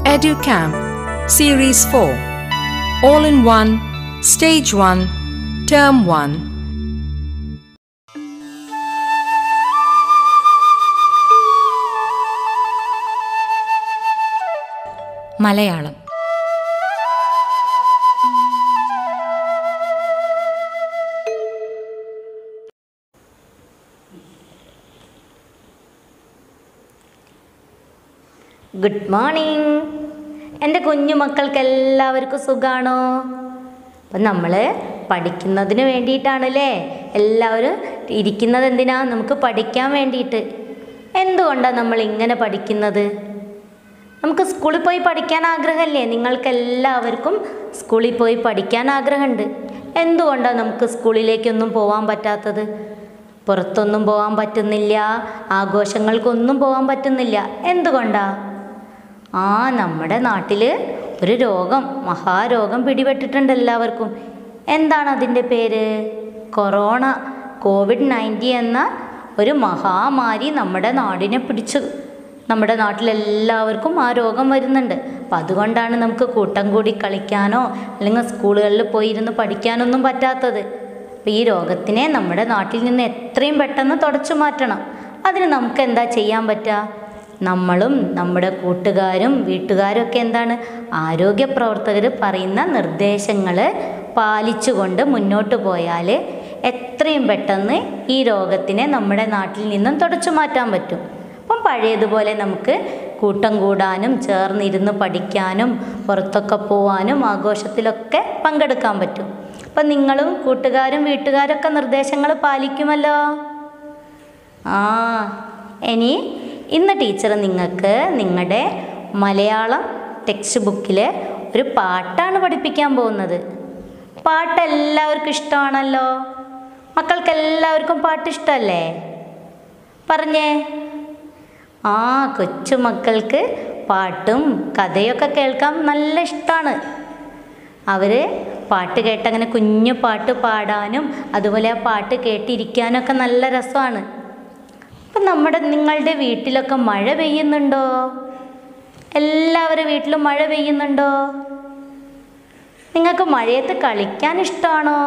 EduCamp Series 4 All in One Stage 1 Term 1. Malayalam. Good morning. എൻ്റെ കുഞ്ഞു മക്കൾക്ക് എല്ലാവർക്കും സുഖമാണോ? അപ്പം നമ്മൾ പഠിക്കുന്നതിന് വേണ്ടിയിട്ടാണല്ലേ എല്ലാവരും ഇരിക്കുന്നത്. എന്തിനാ? നമുക്ക് പഠിക്കാൻ വേണ്ടിയിട്ട്. എന്തുകൊണ്ടാണ് നമ്മൾ ഇങ്ങനെ പഠിക്കുന്നത്? നമുക്ക് സ്കൂളിൽ പോയി പഠിക്കാൻ ആഗ്രഹമല്ലേ? നിങ്ങൾക്കെല്ലാവർക്കും സ്കൂളിൽ പോയി പഠിക്കാൻ ആഗ്രഹമുണ്ട്. എന്തുകൊണ്ടാണ് നമുക്ക് സ്കൂളിലേക്കൊന്നും പോകാൻ പറ്റാത്തത്? പുറത്തൊന്നും പോകാൻ പറ്റുന്നില്ല, ആഘോഷങ്ങൾക്കൊന്നും പോകാൻ പറ്റുന്നില്ല. എന്തുകൊണ്ടാണ്? നമ്മുടെ നാട്ടിൽ ഒരു രോഗം, മഹാരോഗം പിടിപെട്ടിട്ടുണ്ട് എല്ലാവർക്കും. എന്താണ് അതിൻ്റെ പേര്? കൊറോണ, COVID-19 എന്ന ഒരു മഹാമാരി നമ്മുടെ നാടിനെ പിടിച്ചു. നമ്മുടെ നാട്ടിലെല്ലാവർക്കും ആ രോഗം വരുന്നുണ്ട്. അപ്പം അതുകൊണ്ടാണ് നമുക്ക് കൂട്ടം കൂടി കളിക്കാനോ അല്ലെങ്കിൽ സ്കൂളുകളിൽ പോയി ഇരുന്ന് പഠിക്കാനൊന്നും പറ്റാത്തത്. അപ്പം ഈ രോഗത്തിനെ നമ്മുടെ നാട്ടിൽ നിന്ന് എത്രയും പെട്ടെന്ന് തുടച്ചു മാറ്റണം. അതിന് നമുക്ക് എന്താ ചെയ്യാൻ പറ്റുക? നമ്മളും നമ്മുടെ കൂട്ടുകാരും വീട്ടുകാരും ഒക്കെ എന്താണ്, ആരോഗ്യ പ്രവർത്തകർ പറയുന്ന നിർദ്ദേശങ്ങൾ പാലിച്ചുകൊണ്ട് മുന്നോട്ട് പോയാൽ എത്രയും പെട്ടെന്ന് ഈ രോഗത്തിനെ നമ്മുടെ നാട്ടിൽ നിന്നും തുടച്ചു മാറ്റാൻ പറ്റും. അപ്പം പഴയതുപോലെ നമുക്ക് കൂട്ടം കൂടാനും ചേർന്നിരുന്ന് പഠിക്കാനും പുറത്തൊക്കെ പോവാനും ആഘോഷത്തിലൊക്കെ പങ്കെടുക്കാൻ പറ്റും. അപ്പം നിങ്ങളും കൂട്ടുകാരും വീട്ടുകാരൊക്കെ നിർദ്ദേശങ്ങൾ പാലിക്കുമല്ലോ. ഇനി ഇന്ന് ടീച്ചർ നിങ്ങൾക്ക് നിങ്ങളുടെ മലയാളം ടെക്സ്റ്റ് ബുക്കിൽ ഒരു പാട്ടാണ് പഠിപ്പിക്കാൻ പോകുന്നത്. പാട്ട് എല്ലാവർക്കും ഇഷ്ടമാണല്ലോ. മക്കൾക്കെല്ലാവർക്കും പാട്ട് ഇഷ്ടമല്ലേ? പറഞ്ഞേ. കൊച്ചുമക്കൾക്ക് പാട്ടും കഥയൊക്കെ കേൾക്കാൻ നല്ല ഇഷ്ടമാണ്. അവർ പാട്ട് കേട്ടങ്ങനെ കുഞ്ഞു പാട്ട് പാടാനും അതുപോലെ ആ പാട്ട് കേട്ടിരിക്കാനൊക്കെ നല്ല രസമാണ്. അപ്പം നിങ്ങളുടെ വീട്ടിലൊക്കെ മഴ പെയ്യുന്നുണ്ടോ? എല്ലാവരുടെ വീട്ടിലും മഴ പെയ്യുന്നുണ്ടോ? നിങ്ങൾക്ക് മഴയത്ത് കളിക്കാൻ ഇഷ്ടമാണോ?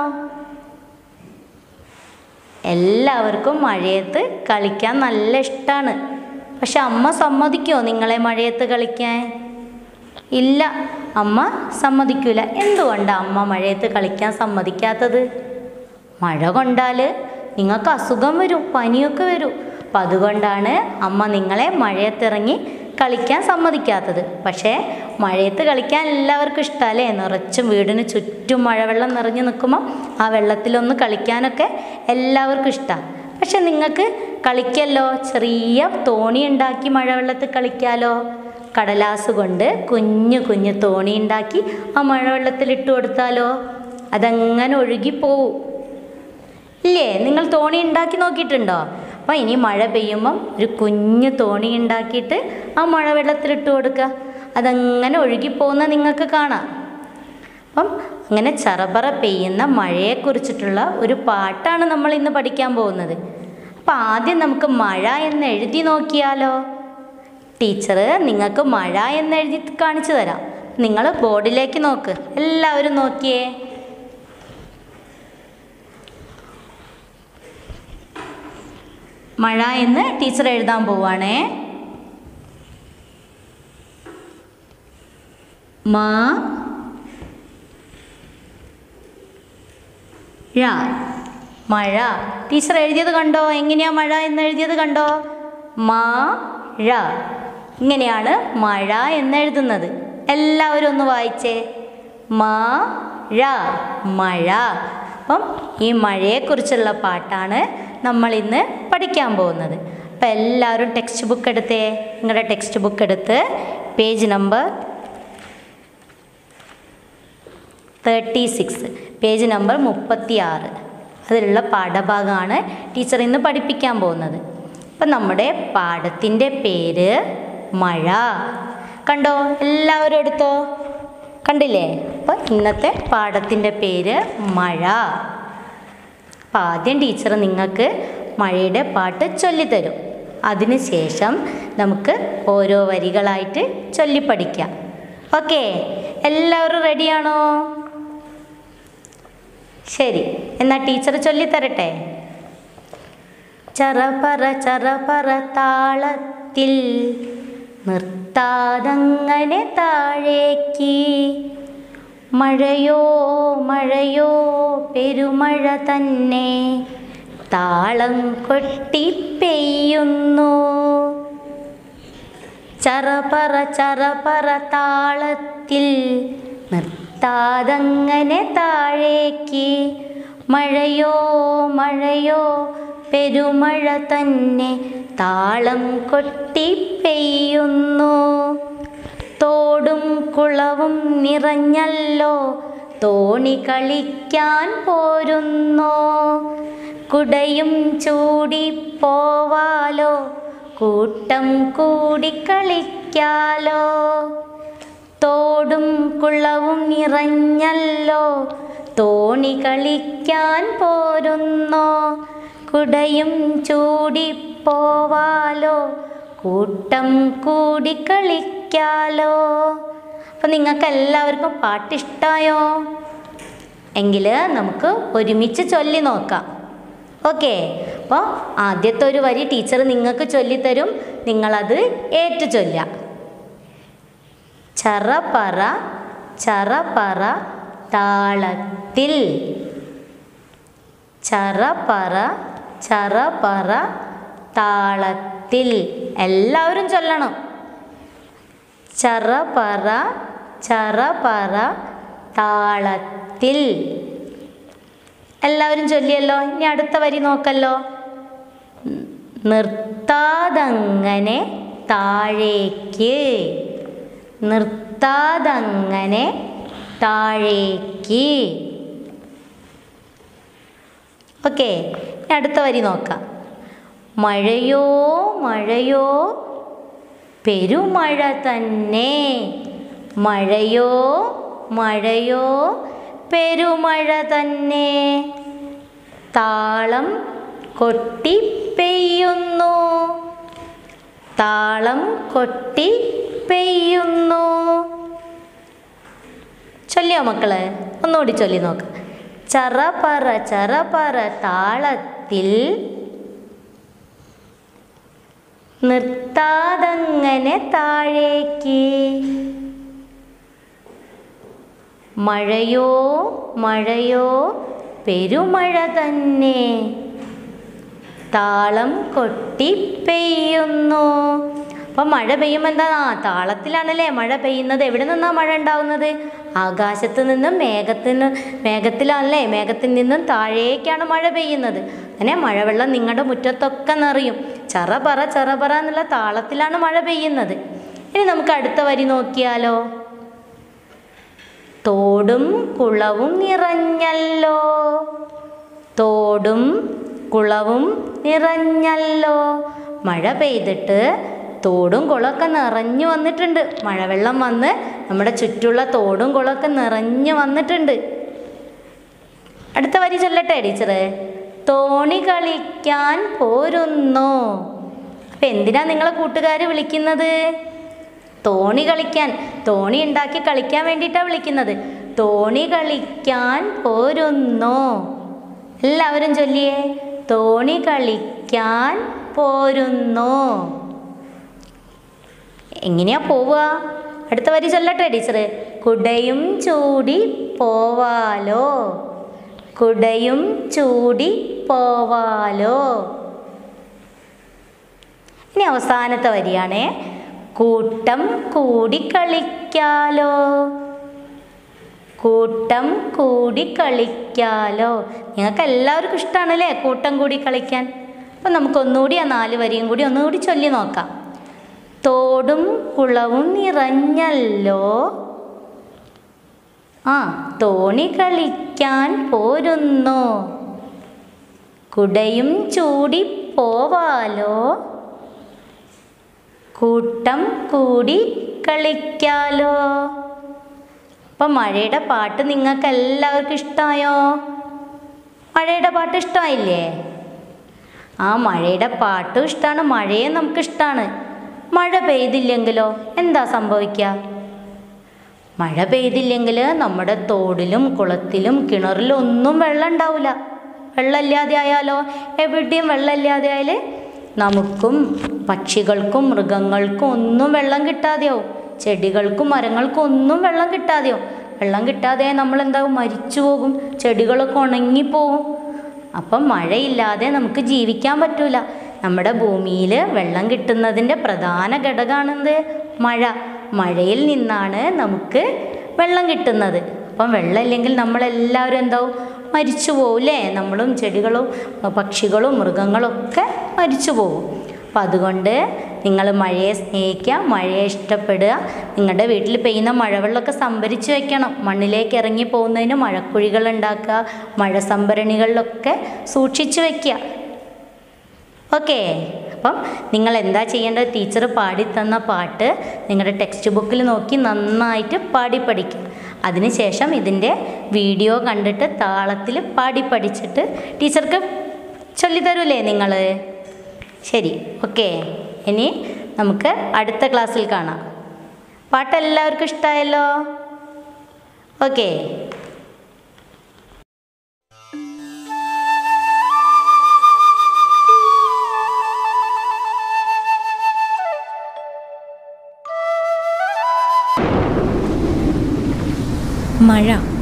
എല്ലാവർക്കും മഴയത്ത് കളിക്കാൻ നല്ല ഇഷ്ടമാണ്. പക്ഷെ അമ്മ സമ്മതിക്കുമോ നിങ്ങളെ മഴയത്ത് കളിക്കാൻ? ഇല്ല, അമ്മ സമ്മതിക്കില്ല. എന്തുകൊണ്ടാണ് അമ്മ മഴയത്ത് കളിക്കാൻ സമ്മതിക്കാത്തത്? മഴ കൊണ്ടാൽ നിങ്ങൾക്ക് അസുഖം വരും, പനിയൊക്കെ വരും. അപ്പം അതുകൊണ്ടാണ് അമ്മ നിങ്ങളെ മഴയത്തിറങ്ങി കളിക്കാൻ സമ്മതിക്കാത്തത്. പക്ഷേ മഴയത്ത് കളിക്കാൻ എല്ലാവർക്കും ഇഷ്ടമല്ലേ? നിറച്ചും വീടിന് ചുറ്റും മഴവെള്ളം നിറഞ്ഞു നിൽക്കുമ്പോൾ ആ വെള്ളത്തിലൊന്ന് കളിക്കാനൊക്കെ എല്ലാവർക്കും ഇഷ്ടമാണ്. പക്ഷെ നിങ്ങൾക്ക് കളിക്കല്ലോ, ചെറിയ തോണി ഉണ്ടാക്കി മഴവെള്ളത്തിൽ കളിക്കാലോ. കടലാസ് കൊണ്ട് കുഞ്ഞു കുഞ്ഞു തോണി ഉണ്ടാക്കി ആ മഴവെള്ളത്തിൽ ഇട്ട് കൊടുത്താലോ അതങ്ങനെ ഒഴുകിപ്പോവും. ഇല്ലേ? നിങ്ങൾ തോണി ഉണ്ടാക്കി നോക്കിയിട്ടുണ്ടോ? അപ്പോൾ ഇനി മഴ പെയ്യുമ്പം ഒരു കുഞ്ഞു തോണി ഉണ്ടാക്കിയിട്ട് ആ മഴവെള്ളത്തിലിട്ട് കൊടുക്കുക. അതങ്ങനെ ഒഴുകിപ്പോകുന്ന നിങ്ങൾക്ക് കാണാം. അപ്പം അങ്ങനെ ചറപറ പെയ്യുന്ന മഴയെക്കുറിച്ചിട്ടുള്ള ഒരു പാട്ടാണ് നമ്മൾ ഇന്ന് പഠിക്കാൻ പോകുന്നത്. അപ്പം ആദ്യം നമുക്ക് മഴ എന്ന് എഴുതി നോക്കിയാലോ? ടീച്ചർ നിങ്ങൾക്ക് മഴ എന്ന് എഴുതി കാണിച്ചു തരാം. നിങ്ങൾ ബോർഡിലേക്ക് നോക്ക്. എല്ലാവരും നോക്കിയേ. മഴ എന്ന് ടീച്ചർ എഴുതാൻ പോവാണേ. മഴ. ടീച്ചർ എഴുതിയത് കണ്ടോ? എങ്ങനെയാ മഴ എന്ന് എഴുതിയത് കണ്ടോ? മഴ. ഇങ്ങനെയാണ് മഴ എന്ന് എഴുതുന്നത്. എല്ലാവരും ഒന്ന് വായിച്ചേ. മഴ. അപ്പം ഈ മഴയെക്കുറിച്ചുള്ള പാട്ടാണ് നമ്മൾ ഇന്ന് പഠിക്കാൻ പോകുന്നത്. അപ്പം എല്ലാവരും ടെക്സ്റ്റ് ബുക്ക് എടുത്തേ. നിങ്ങളുടെ ടെക്സ്റ്റ് ബുക്ക് എടുത്ത് പേജ് നമ്പർ 36, പേജ് നമ്പർ 36 അതിലുള്ള പാഠഭാഗമാണ് ടീച്ചർ ഇന്ന് പഠിപ്പിക്കാൻ പോകുന്നത്. അപ്പം നമ്മുടെ പാഠത്തിൻ്റെ പേര് മഴ. കണ്ടോ? എല്ലാവരും എടുത്തോ? കണ്ടില്ലേ? അപ്പോൾ ഇന്നത്തെ പാഠത്തിൻ്റെ പേര് മഴ. അപ്പം ആദ്യം ടീച്ചർ നിങ്ങൾക്ക് മഴയുടെ പാട്ട് ചൊല്ലിത്തരും. അതിനുശേഷം നമുക്ക് ഓരോ വരികളായിട്ട് ചൊല്ലിപ്പഠിക്കാം. ഓക്കെ, എല്ലാവരും റെഡിയാണോ? ശരി, എന്നാൽ ടീച്ചർ ചൊല്ലിത്തരട്ടെ. ചറപറ താളത്തിൽ നിർത്താതങ്ങനെ താഴേക്ക്, മഴയോ മഴയോ പെരുമഴ തന്നെ താളം കൊട്ടി പെയ്യുന്നു. ചറപറ താളത്തിൽ നിർത്താതങ്ങനെ താഴേക്ക്, മഴയോ മഴയോ പെരുമഴ തന്നെ താളം കൊട്ടി പെയ്യുന്നു. തോടും കുളവും നിറഞ്ഞല്ലോ തോണി കളിക്കാൻ പോരുന്നോ, കുടയും ചൂടി പോവാലോ കൂട്ടം കൂടി കളിക്കാലോ. തോടും കുളവും നിറഞ്ഞല്ലോ തോണി കളിക്കാൻ പോരുന്നോ, കുടയും ചൂടി പോവാലോ കൂട്ടം കൂടി കളിക്കാലോ. അപ്പം നിങ്ങൾക്ക് എല്ലാവർക്കും പാട്ട് ഇഷ്ടമായോ? എങ്കിൽ നമുക്ക് ഒരുമിച്ച് ചൊല്ലി നോക്കാം. ഓക്കെ, അപ്പോൾ ആദ്യത്തെ ഒരു വരി ടീച്ചർ നിങ്ങൾക്ക് ചൊല്ലിത്തരും, നിങ്ങളത് ഏറ്റു ചൊല്ലാം. ചറപറ താളത്തിൽ, ചറപറ താളത്തിൽ. എല്ലാവരും ചൊല്ലണം. ചറപറ താളത്തിൽ. എല്ലാവരും ചൊല്ലിയല്ലോ. ഇനി അടുത്ത വരി നോക്കല്ലോ. നിർത്താതങ്ങനെ താഴേക്ക്, നിർത്താതങ്ങനെ താഴേക്ക്. ഓക്കെ, ഇനി അടുത്ത വരി നോക്കാം. മഴയോ മഴയോ പെരുമഴ തന്നെ, മഴയോ മഴയോ പെരുമഴ തന്നെ താളം കൊട്ടി പെയ്യുന്നു, താളം കൊട്ടി പെയ്യുന്നു. ചൊല്ലിയോ മക്കളെ? ഒന്നുകൂടി ചൊല്ലി നോക്കാം. ചറപറ താളത്തിൽ നിർത്താതങ്ങനെ താഴേക്ക്, മഴയോ മഴയോ പെരുമഴ തന്നെ താളം കൊട്ടി പെയ്യുന്നു. അപ്പം മഴ പെയ്യുമ്പോൾ എന്താ? താളത്തിലാണല്ലേ മഴ പെയ്യുന്നത്. എവിടെ നിന്നാണ് മഴ ഉണ്ടാവുന്നത്? ആകാശത്ത് നിന്നും മേഘത്തിലാണല്ലേ, മേഘത്തിൽ നിന്നും താഴേക്കാണ് മഴ പെയ്യുന്നത്. അങ്ങനെ മഴവെള്ളം നിങ്ങളുടെ മുറ്റത്തൊക്കെ നിറയും. ചറപറ എന്നുള്ള താളത്തിലാണ് മഴ പെയ്യുന്നത്. ഇനി നമുക്ക് അടുത്ത വരി നോക്കിയാലോ. തോടും കുളവും നിറഞ്ഞല്ലോ, തോടും കുളവും നിറഞ്ഞല്ലോ. മഴ പെയ്തിട്ട് തോടും കുളമൊക്കെ നിറഞ്ഞു വന്നിട്ടുണ്ട്. മഴവെള്ളം വന്ന് നമ്മുടെ ചുറ്റുള്ള തോടും കുളമൊക്കെ നിറഞ്ഞു വന്നിട്ടുണ്ട്. അടുത്ത വരി ചൊല്ലട്ടെ ടീച്ചറെ. തോണി കളിക്കാൻ പോരുന്നോ. അപ്പം എന്തിനാ നിങ്ങളെ കൂട്ടുകാർ വിളിക്കുന്നത്? തോണി കളിക്കാൻ, തോണി ഉണ്ടാക്കി കളിക്കാൻ വേണ്ടിയിട്ടാണ് വിളിക്കുന്നത്. തോണി കളിക്കാൻ പോരുന്നോ. എല്ലാവരും ചൊല്ലിയേ. തോണി കളിക്കാൻ പോരുന്നോ. എങ്ങനെയാ പോവുക? അടുത്ത വരി ചൊല്ലട്ടെ ടീച്ചറ്. കുടയും ചൂടി പോവാലോ, കുടയും ചൂടി പോവാലോ. ഇനി അവസാനത്തെ വരിയാണേ. കൂട്ടം കൂടി കളിക്കാലോ, കൂട്ടം കൂടി കളിക്കാലോ. നിങ്ങൾക്ക് എല്ലാവർക്കും ഇഷ്ടമാണല്ലേ കൂട്ടം കൂടി കളിക്കാൻ. അപ്പം നമുക്കൊന്നുകൂടി ആ 4 വരിയും കൂടി ഒന്നുകൂടി ചൊല്ലി നോക്കാം. തോടും കുളവും നിറഞ്ഞല്ലോ, തോണി കളിക്കാൻ പോരുന്നോ, കുടയും ചൂടി പോവാലോ, കൂട്ടം കൂടി കളിക്കാലോ. അപ്പം മഴയുടെ പാട്ട് നിങ്ങൾക്ക് എല്ലാവർക്കും ഇഷ്ടമായോ? മഴയുടെ പാട്ട് ഇഷ്ടമായില്ലേ? ആ മഴയുടെ പാട്ടും ഇഷ്ടമാണ്, മഴയും നമുക്കിഷ്ടമാണ്. മഴ പെയ്തില്ലെങ്കിലോ എന്താ സംഭവിക്കുക? മഴ പെയ്തില്ലെങ്കിൽ നമ്മുടെ തോടിലും കുളത്തിലും കിണറിലും ഒന്നും വെള്ളം ഉണ്ടാവില്ല. വെള്ളമില്ലാതെ ആയാലോ, എവിടെയും വെള്ളമില്ലാതെ ആയാൽ നമുക്കും പക്ഷികൾക്കും മൃഗങ്ങൾക്കും ഒന്നും വെള്ളം കിട്ടാതെയാവും. ചെടികൾക്കും മരങ്ങൾക്കും ഒന്നും വെള്ളം കിട്ടാതെയാവും. വെള്ളം കിട്ടാതെ നമ്മളെന്താവും, മരിച്ചു പോകും. ചെടികളൊക്കെ ഉണങ്ങിപ്പോവും. അപ്പം മഴയില്ലാതെ നമുക്ക് ജീവിക്കാൻ പറ്റൂല. നമ്മുടെ ഭൂമിയിൽ വെള്ളം കിട്ടുന്നതിൻ്റെ പ്രധാന ഘടകമാണെന്ത്? മഴ. മഴയിൽ നിന്നാണ് നമുക്ക് വെള്ളം കിട്ടുന്നത്. അപ്പം വെള്ളമില്ലെങ്കിൽ നമ്മളെല്ലാവരും എന്താവും, മരിച്ചു പോവും അല്ലേ? നമ്മളും ചെടികളും പക്ഷികളും മൃഗങ്ങളൊക്കെ മരിച്ചു പോകും. അപ്പം അതുകൊണ്ട് നിങ്ങൾ മഴയെ സ്നേഹിക്കുക, മഴയെ ഇഷ്ടപ്പെടുക. നിങ്ങളുടെ വീട്ടിൽ പെയ്യുന്ന മഴവെള്ളമൊക്കെ സംഭരിച്ച് വെക്കണം. മണ്ണിലേക്ക് ഇറങ്ങി പോകുന്നതിന് മഴക്കുഴികൾ ഉണ്ടാക്കുക, മഴ സംഭരണികളിലൊക്കെ സൂക്ഷിച്ച് വയ്ക്കുക. ഓക്കേ. അപ്പം നിങ്ങൾ എന്താ ചെയ്യേണ്ടത്? ടീച്ചർ പാടിത്തന്ന പാട്ട് നിങ്ങളുടെ ടെക്സ്റ്റ് ബുക്കിൽ നോക്കി നന്നായിട്ട് പാടി പഠിക്കുക. അതിനുശേഷം ഇതിൻ്റെ വീഡിയോ കണ്ടിട്ട് താളത്തിൽ പാടി പഠിച്ചിട്ട് ടീച്ചർക്ക് ചൊല്ലിത്തരൂലേ നിങ്ങൾ? ശരി, ഓക്കെ. ഇനി നമുക്ക് അടുത്ത ക്ലാസ്സിൽ കാണാം. പാട്ട് എല്ലാവർക്കും ഇഷ്ടമായല്ലോ? ഓക്കെ. മഴ.